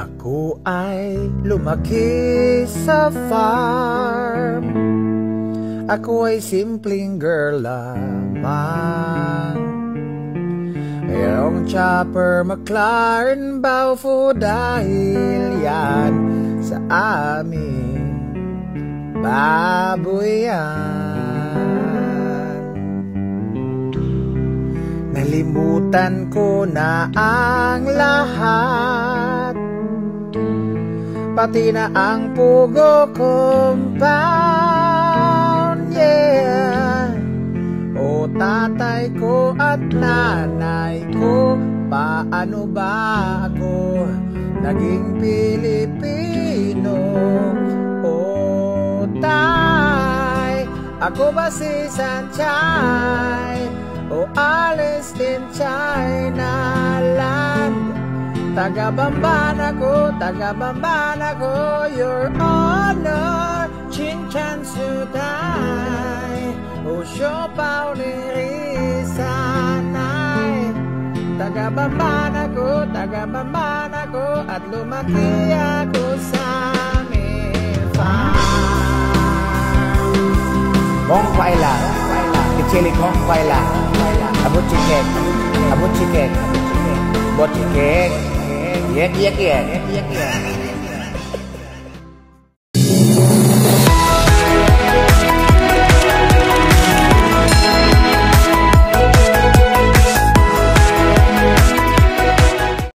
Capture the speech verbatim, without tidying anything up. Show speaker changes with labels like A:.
A: Ako ay lumaki sa farm. Ako ay simpleng girl lamang. Mayroong chopper, McLaren, Baufo dahil yan sa amin baboy yan. Nalimutan ko na ang lahat, pati na ang pugo compound, yeah. O tatay ko at nanay ko, paano ba ako naging Pilipino? O tay, ako ba si Sanchay o Alice in China Land? Taga-Bamban ako, taga-Bamban ako, Your Honor, Chin-chan Suday, o Siopao ni Rizanay. Taga-Bamban ako, taga-Bamban ako, at lumaki ako sa aming farm. Kong Paila, Kichili Kong Paila, Abot Chikek, Abot Chikek, Bot Chikek, Yek Yek Yek, Yek Yek Yek.